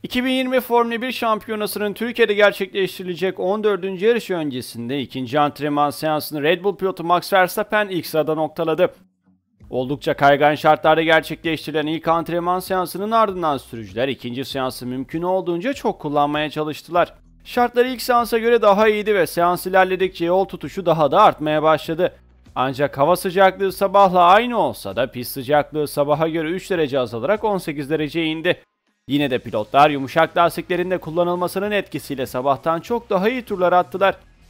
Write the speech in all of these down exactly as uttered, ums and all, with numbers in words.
iki bin yirmi Formula bir Şampiyonası'nın Türkiye'de gerçekleştirilecek on dördüncü yarışı öncesinde ikinci antrenman seansını Red Bull pilotu Max Verstappen ilk sırada noktaladı. Oldukça kaygan şartlarda gerçekleştirilen ilk antrenman seansının ardından sürücüler ikinci seansı mümkün olduğunca çok kullanmaya çalıştılar. Şartlar ilk seansa göre daha iyiydi ve seans ilerledikçe yol tutuşu daha da artmaya başladı. Ancak hava sıcaklığı sabahla aynı olsa da pist sıcaklığı sabaha göre üç derece azalarak on sekiz dereceye indi. Yine de pilotlar yumuşak lastiklerin de kullanılmasının etkisiyle sabahtan çok daha iyi turlar attılar.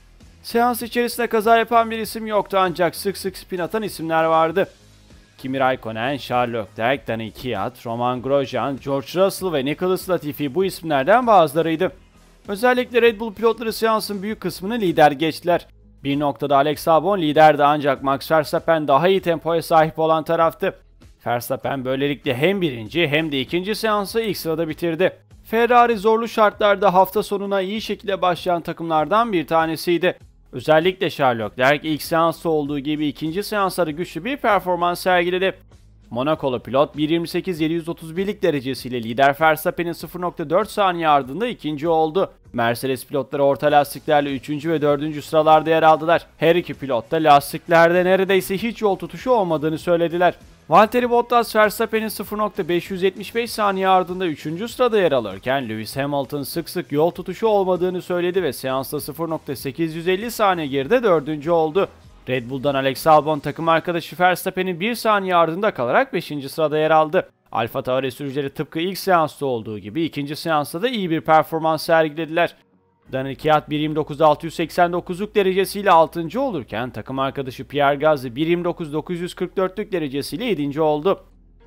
Seans içerisinde kaza yapan bir isim yoktu ancak sık sık spin atan isimler vardı. Kimi Raikkonen, Charles Leclerc, Daniil Kvyat, Romain Grosjean, George Russell ve Nicholas Latifi bu isimlerden bazılarıydı. Özellikle Red Bull pilotları seansın büyük kısmını lider geçtiler. Bir noktada Alex Albon liderdi ancak Max Verstappen daha iyi tempoya sahip olan taraftı. Verstappen böylelikle hem birinci hem de ikinci seansı ilk sırada bitirdi. Ferrari zorlu şartlarda hafta sonuna iyi şekilde başlayan takımlardan bir tanesiydi. Özellikle Charles Leclerc ilk seansta olduğu gibi ikinci seansları güçlü bir performans sergiledi. Monakolu pilot bir yirmi sekiz yedi yüz otuz birlik derecesiyle lider Verstappen'in sıfır nokta dört saniye ardında ikinci oldu. Mercedes pilotları orta lastiklerle üçüncü ve dördüncü sıralarda yer aldılar. Her iki pilot da lastiklerde neredeyse hiç yol tutuşu olmadığını söylediler. Valtteri Bottas Verstappen'in sıfır nokta beş yüz yetmiş beş saniye ardında üçüncü sırada yer alırken Lewis Hamilton sık sık yol tutuşu olmadığını söyledi ve seansta sıfır nokta sekiz yüz elli saniye geride dördüncü oldu. Red Bull'dan Alex Albon takım arkadaşı Verstappen'in bir saniye ardında kalarak beşinci sırada yer aldı. AlphaTauri sürücüleri tıpkı ilk seansta olduğu gibi ikinci seansta da iyi bir performans sergilediler. Daniil Kvyat bir yirmi dokuz altı yüz seksen dokuzluk derecesiyle altıncı olurken takım arkadaşı Pierre Gasly bir yirmi dokuz dokuz yüz kırk dörtlük derecesiyle yedinci oldu.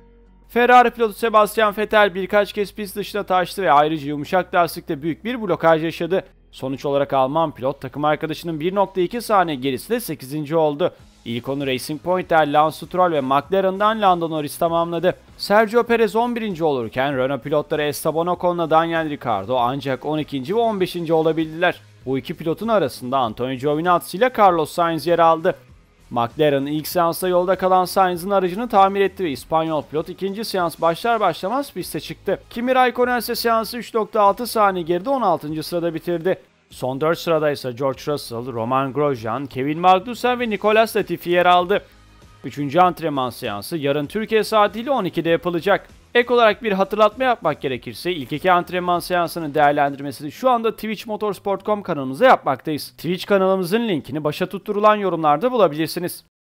Ferrari pilotu Sebastian Vettel birkaç kez pist dışına taştı ve ayrıca yumuşak lastikte büyük bir blokaj yaşadı. Sonuç olarak Alman pilot takım arkadaşının bir nokta iki saniye gerisiyle sekizinci oldu. İlk onu Racing Point'ten Lance Stroll ve McLaren'dan Lando Norris tamamladı. Sergio Perez on birinci olurken Renault pilotları Esteban Ocon'la Daniel Ricciardo ancak on ikinci ve on beşinci olabildiler. Bu iki pilotun arasında Antonio Giovinazzi ile Carlos Sainz yer aldı. McLaren ilk seansta yolda kalan Sainz'ın aracını tamir etti ve İspanyol pilot ikinci seans başlar başlamaz piste çıktı. Kimi Raikkonen ise seansı üç nokta altı saniye geride on altıncı sırada bitirdi. Son dört sırada ise George Russell, Romain Grosjean, Kevin Magnussen ve Nicholas Latifi yer aldı. üçüncü antrenman seansı yarın Türkiye saatiyle on ikide yapılacak. Ek olarak bir hatırlatma yapmak gerekirse ilk iki antrenman seansının değerlendirmesini şu anda Twitch Motorsport nokta com kanalımıza yapmaktayız. Twitch kanalımızın linkini başa tutturulan yorumlarda bulabilirsiniz.